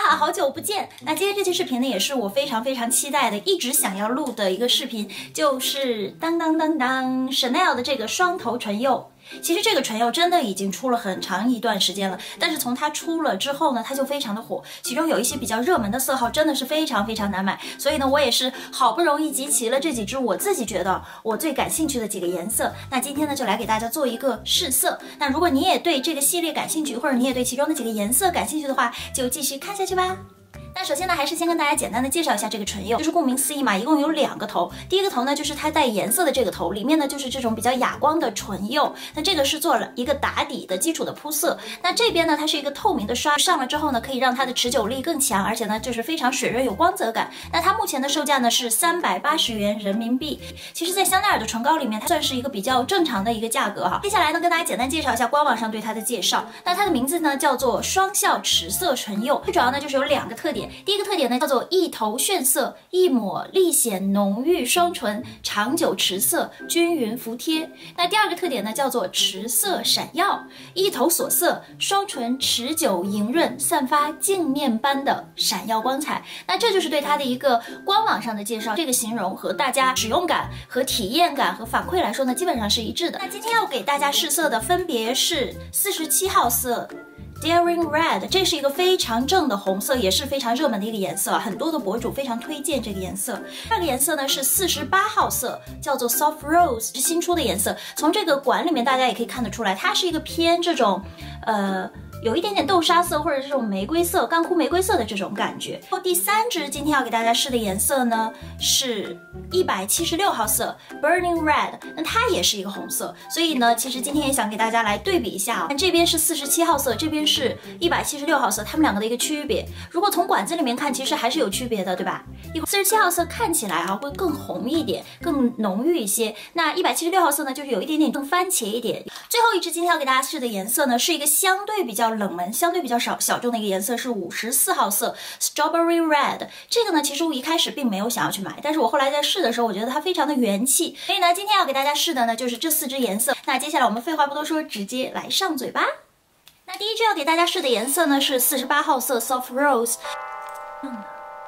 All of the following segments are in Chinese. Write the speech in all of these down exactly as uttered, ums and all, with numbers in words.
哈，好久不见！那今天这期视频呢，也是我非常非常期待的，一直想要录的一个视频，就是当当当当 Chanel 的这个双头唇釉。其实这个唇釉真的已经出了很长一段时间了，但是从它出了之后呢，它就非常的火，其中有一些比较热门的色号真的是非常非常难买，所以呢，我也是好不容易集齐了这几支我自己觉得我最感兴趣的几个颜色。那今天呢，就来给大家做一个试色。那如果你也对这个系列感兴趣，或者你也对其中的几个颜色感兴趣的话，就继续看下去吧。那首先呢，还是先跟大家简单的介绍一下这个唇釉，就是顾名思义嘛，一共有两个头。第一个头呢，就是它带颜色的这个头，里面呢就是这种比较哑光的唇釉。那这个是做了一个打底的基础的铺色。那这边呢，它是一个透明的刷，上了之后呢，可以让它的持久力更强，而且呢，就是非常水润有光泽感。那它目前的售价呢是三百八十元人民币。其实，在香奈儿的唇膏里面，它算是一个比较正常的一个价格哈。接下来呢，跟大家简单介绍一下官网上对它的介绍。那它的名字呢叫做双效持色唇釉，最主要呢就是有两个特点。第一个特点呢叫做一头炫色，一抹立显浓郁双唇，长久持色，均匀服帖。那第二个特点呢叫做持色闪耀，一头锁色，双唇持久莹润，散发镜面般的闪耀光彩。那这就是对它的一个官网上的介绍，这个形容和大家使用感和体验感和反馈来说呢，基本上是一致的。那今天要给大家试色的分别是四十七号色Daring Red， 这是一个非常正的红色，也是非常热门的一个颜色，很多的博主非常推荐这个颜色。第二个颜色呢是四十八号色，叫做 Soft Rose， 是新出的颜色。从这个管里面大家也可以看得出来，它是一个偏这种呃有一点点豆沙色或者这种玫瑰色、干枯玫瑰色的这种感觉。后第三支今天要给大家试的颜色呢是一百七十六号色 Burning Red， 那它也是一个红色，所以呢，其实今天也想给大家来对比一下啊，这边是四十七号色，这边是一百七十六号色，它们两个的一个区别。如果从管子里面看，其实还是有区别的，对吧？四十七号色看起来啊会更红一点，更浓郁一些。那一百七十六号色呢，就是有一点点更番茄一点。最后一支今天要给大家试的颜色呢，是一个相对比较冷门、相对比较少小众的一个颜色，是五十四号色 Strawberry Red。这个呢，其实我一开始并没有想要去买，但是我后来在试的时候，我觉得它非常的元气。所以呢，今天要给大家试的呢，就是这四支颜色。那接下来我们废话不多说，直接来上嘴吧。那第一支要给大家试的颜色呢，是四十八号色 Soft Rose。嗯。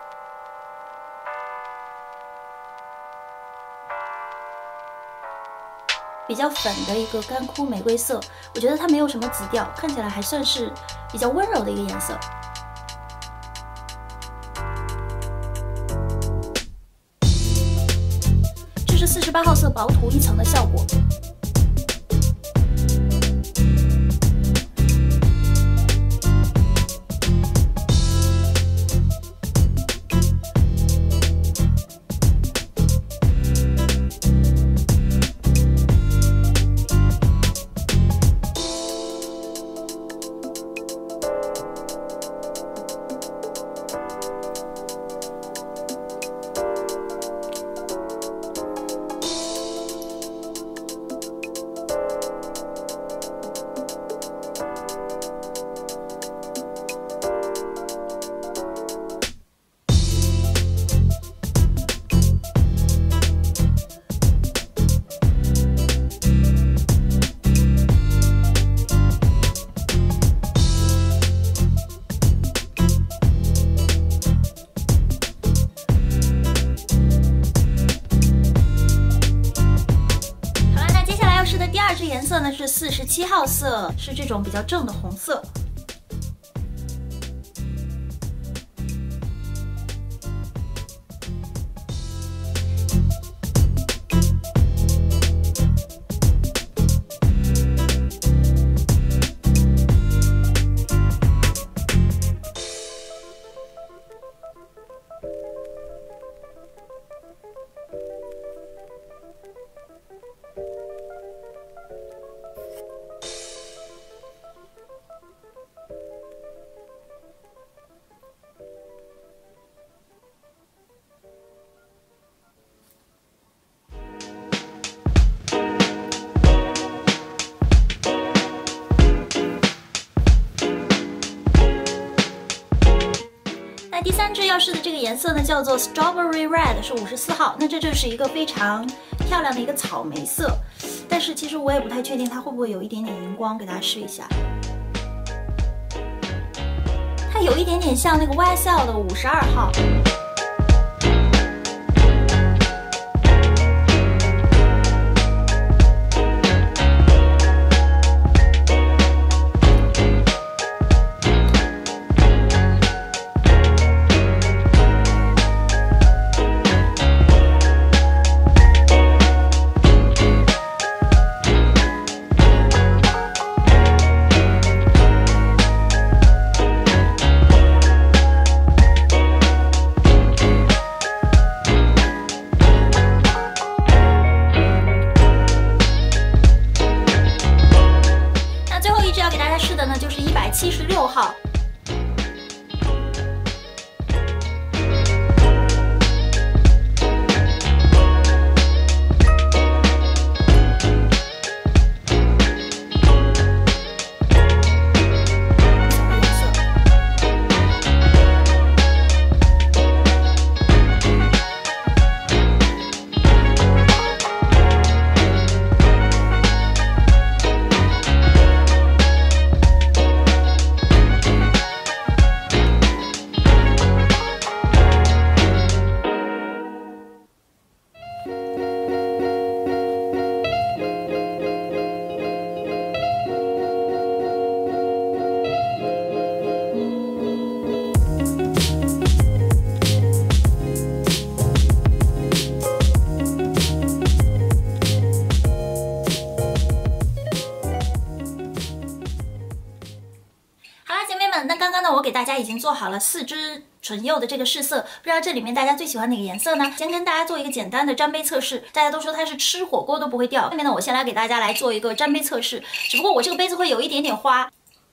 比较粉的一个干枯玫瑰色，我觉得它没有什么紫调，看起来还算是比较温柔的一个颜色。这是四十八号色薄涂一层的效果。颜色呢是四十七号色，是这种比较正的红色。那第三支要试的这个颜色呢，叫做 Strawberry Red， 是五十四号。那这就是一个非常漂亮的一个草莓色，但是其实我也不太确定它会不会有一点点荧光，给大家试一下。它它有一点点像那个 Y S L 的五十二号。七十六号。那刚刚呢，我给大家已经做好了四支唇釉的这个试色，不知道这里面大家最喜欢哪个颜色呢？先跟大家做一个简单的沾杯测试，大家都说它是吃火锅都不会掉。下面呢，我先来给大家来做一个沾杯测试，只不过我这个杯子会有一点点花，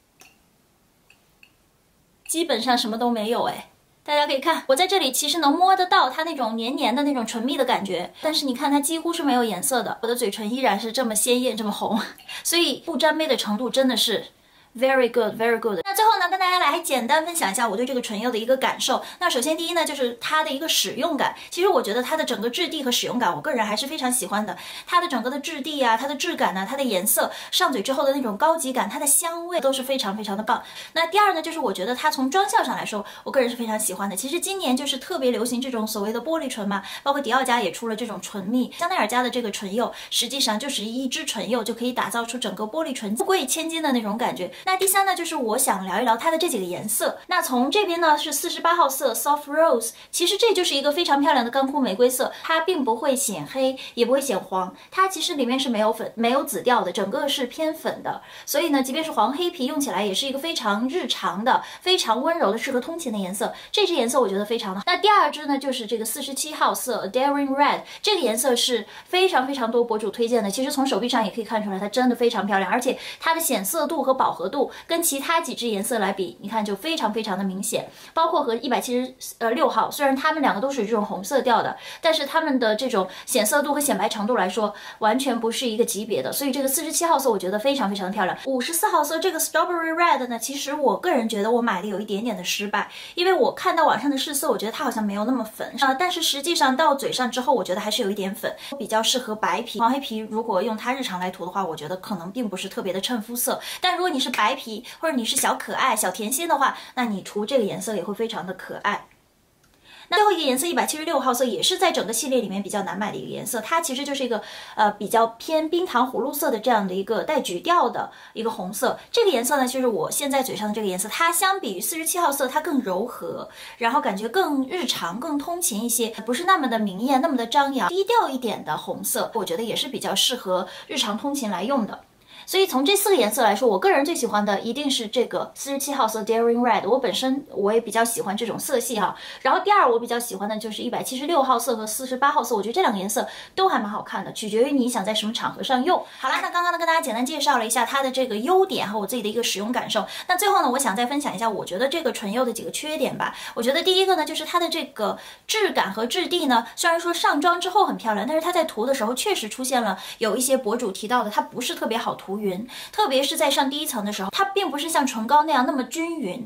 基本上什么都没有哎。大家可以看，我在这里其实能摸得到它那种黏黏的那种唇蜜的感觉，但是你看它几乎是没有颜色的，我的嘴唇依然是这么鲜艳，这么红，所以不沾杯的程度真的是Very good, very good。那最后呢，跟大家来简单分享一下我对这个唇釉的一个感受。那首先第一呢，就是它的一个使用感。其实我觉得它的整个质地和使用感，我个人还是非常喜欢的。它的整个的质地啊，它的质感呢，它的颜色，上嘴之后的那种高级感，它的香味都是非常非常的棒。那第二呢，就是我觉得它从妆效上来说，我个人是非常喜欢的。其实今年就是特别流行这种所谓的玻璃唇嘛，包括迪奥家也出了这种唇蜜，香奈儿家的这个唇釉，实际上就是一支唇釉就可以打造出整个玻璃唇富贵千金的那种感觉。那第三呢，就是我想聊一聊它的这几个颜色。那从这边呢是四十八号色 Soft Rose， 其实这就是一个非常漂亮的干枯玫瑰色，它并不会显黑，也不会显黄，它其实里面是没有粉、没有紫调的，整个是偏粉的。所以呢，即便是黄黑皮，用起来也是一个非常日常的、非常温柔的、适合通勤的颜色。这支颜色我觉得非常的好。那第二支呢，就是这个四十七号色 Daring Red， 这个颜色是非常非常多博主推荐的。其实从手臂上也可以看出来，它真的非常漂亮，而且它的显色度和饱和度跟其他几支颜色来比，你看就非常非常的明显。包括和一百七十六号，虽然它们两个都属于这种红色调的，但是它们的这种显色度和显白程度来说，完全不是一个级别的。所以这个四十七号色我觉得非常非常的漂亮。五十四号色这个 Strawberry Red 呢，其实我个人觉得我买的有一点点的失败，因为我看到网上的试色，我觉得它好像没有那么粉啊、呃，但是实际上到嘴上之后，我觉得还是有一点粉，比较适合白皮。黄黑皮如果用它日常来涂的话，我觉得可能并不是特别的衬肤色。但如果你是白皮或者你是小可爱、小甜心的话，那你涂这个颜色也会非常的可爱。那最后一个颜色一百七十六号色也是在整个系列里面比较难买的一个颜色，它其实就是一个呃比较偏冰糖葫芦色的这样的一个带橘调的一个红色。这个颜色呢，就是我现在嘴上的这个颜色，它相比于四十七号色它更柔和，然后感觉更日常、更通勤一些，不是那么的明艳、那么的张扬，低调一点的红色，我觉得也是比较适合日常通勤来用的。所以从这四个颜色来说，我个人最喜欢的一定是这个四十七号色 Daring Red， 我本身我也比较喜欢这种色系哈。然后第二我比较喜欢的就是一百七十六号色和四十八号色，我觉得这两个颜色都还蛮好看的，取决于你想在什么场合上用。好啦，那刚刚呢跟大家简单介绍了一下它的这个优点和我自己的一个使用感受。那最后呢，我想再分享一下我觉得这个唇釉的几个缺点吧。我觉得第一个呢，就是它的这个质感和质地呢，虽然说上妆之后很漂亮，但是它在涂的时候确实出现了有一些博主提到的，它不是特别好涂匀，特别是在上第一层的时候，它并不是像唇膏那样那么均匀。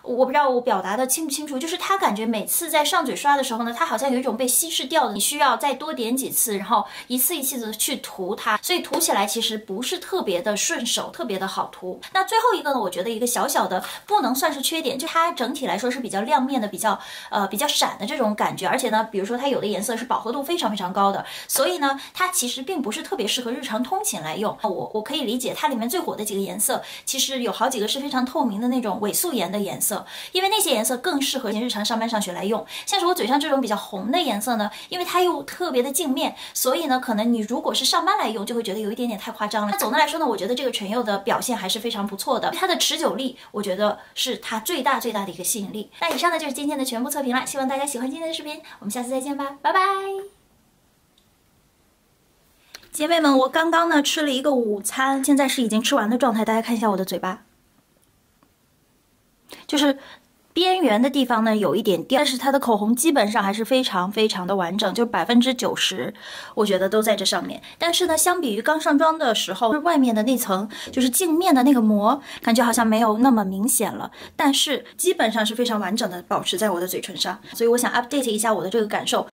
我不知道我表达的清不清楚，就是它感觉每次在上嘴刷的时候呢，它好像有一种被稀释掉的，你需要再多点几次，然后一次一次的去涂它，所以涂起来其实不是特别的顺手，特别的好涂。那最后一个呢，我觉得一个小小的不能算是缺点，就它整体来说是比较亮面的，比较呃比较闪的这种感觉，而且呢，比如说它有的颜色是饱和度非常非常高的，所以呢，它其实并不是特别适合日常通勤来用。我我可以理解它里面最火的几个颜色，其实有好几个是非常透明的那种伪素颜的颜色，因为那些颜色更适合日常上班上学来用。像是我嘴上这种比较红的颜色呢，因为它又特别的镜面，所以呢，可能你如果是上班来用，就会觉得有一点点太夸张了。那总的来说呢，我觉得这个唇釉的表现还是非常不错的，它的持久力，我觉得是它最大最大的一个吸引力。那以上呢就是今天的全部测评了，希望大家喜欢今天的视频，我们下次再见吧，拜拜。姐妹们，我刚刚呢吃了一个午餐，现在是已经吃完的状态，大家看一下我的嘴巴，就是边缘的地方呢有一点掉，但是它的口红基本上还是非常非常的完整，就百分之九十，我觉得都在这上面。但是呢，相比于刚上妆的时候，外面的那层就是镜面的那个膜，感觉好像没有那么明显了，但是基本上是非常完整的保持在我的嘴唇上，所以我想 update 一下我的这个感受。